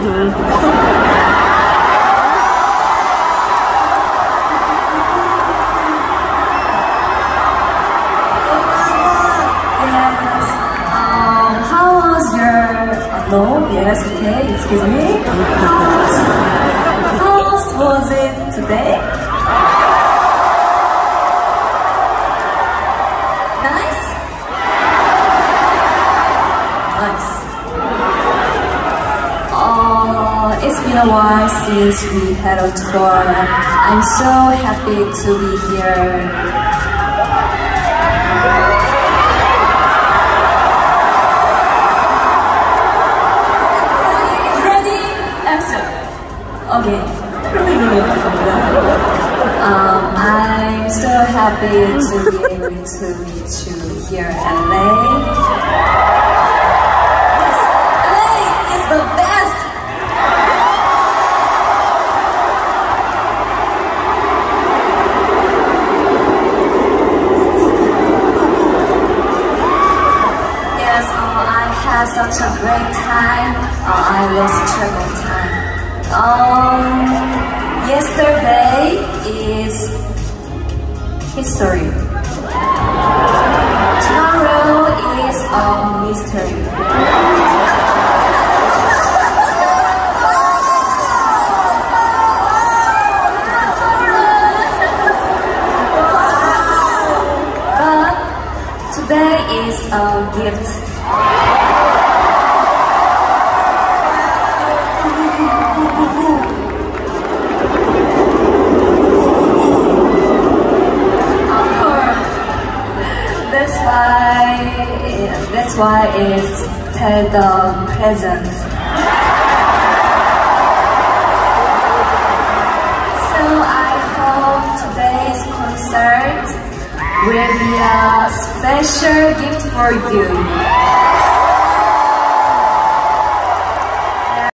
How was your... no, yes, okay, excuse me. How was it today? Nice? Nice. It's been a while since we had a tour. I'm so happy to be here. Okay, I'm so happy to be able to meet you here in LA. Yes, LA is the best! Yes, I had such a great time. I lost track of time. Yesterday is history. Tomorrow is a mystery. But today is a gift. That's why it's the present. So I hope today's concert will be a special gift for you.